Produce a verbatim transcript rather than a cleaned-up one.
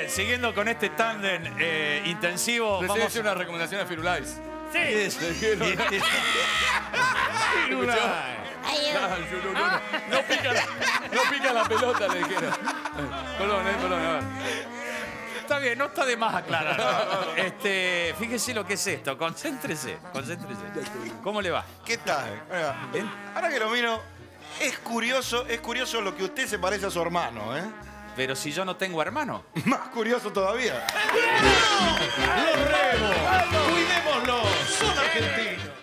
Bien, siguiendo con este tándem eh, intensivo. Recién Vamos hice una recomendación a Firulais. Sí. Firulais. No, no, no, no pica la, no pica la pelota, le dijeron. Colón, eh, Colón, a ver. Está bien, no está de más aclarar. Este, fíjese lo que es esto. Concéntrese, concéntrese. ¿Cómo le va? ¿Qué tal? Oiga, Bien. ahora que lo miro, es curioso, es curioso lo que usted se parece a su hermano, ¿eh? Pero si yo no tengo hermano. Más curioso todavía. ¡Los remos! ¡Cuidémoslos! ¡Son argentinos!